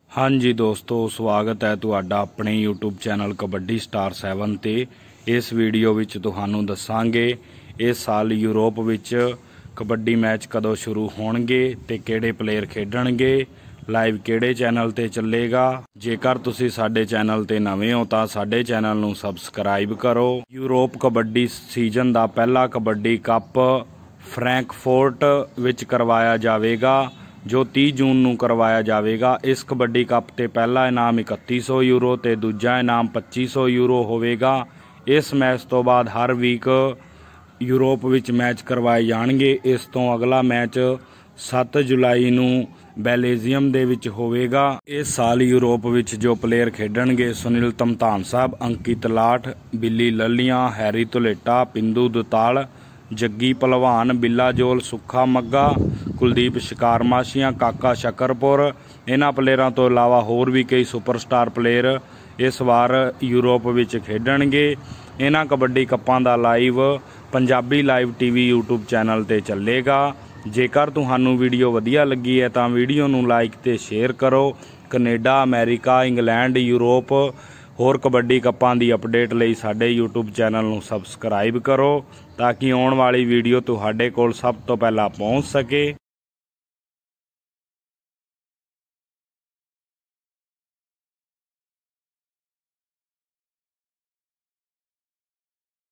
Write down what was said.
हाँ जी दोस्तों, स्वागत है तुहाडा अपने यूट्यूब चैनल कबड्डी स्टार 7 ते। इस वीडियो विच तुहानूं दसांगे इस साल यूरोप विच कबड्डी मैच कदों शुरू होणगे ते किहड़े प्लेयर खेडणगे, लाइव किहड़े चैनल ते चलेगा। जेकर तुसीं साडे चैनल ते नवें हो तां साडे चैनल नूं सबसक्राइब करो। यूरोप कबड्डी सीजन दा पहला कबड्डी कप फ्रैंकफर्ट विच करवाया जावेगा, जो 30 जून नूं करवाया जाएगा। इस कबड्डी कप ते पहला इनाम 3100 यूरो ते दूजा इनाम 2500 यूरो होवेगा। इस मैच तो बाद हर वीक यूरोप विच मैच करवाए जाणगे। इस तो अगला मैच 7 जुलाई नूं बेल्जियम दे विच होवेगा। इस साल यूरोप विच जो प्लेयर खेडणगे सुनील धमधान साहब, अंकित लाठ, बिल्ली ललियां, हैरी धुलेटा, पिंदू दुताल, जग्गी पहलवान, बिल्ला जोल, सुखा मग्गा, कुलदीप शिकार माशिया, काका शकरपुर। इन्हां प्लेयरां तो इलावा होर भी कई सुपरस्टार प्लेयर इस वार यूरोप विच खेडणगे। इन्हां कबड्डी कप्पां दा live Punjabi live TV YouTube channel ते चलेगा। जेकर तुहानूं वीडियो वधिया लगी है तां वीडियो नूं लाइक ते शेयर करो। कनेडा, अमेरिका, इंग्लैंड, यूरोप होर कबड्डी कप्पां दी अपडेट लई साडे यूट्यूब चैनल नूं सबसक्राइब करो, ताकि आउण वाली वीडियो तुहाडे कोल सब तो पहला पहुंच सके।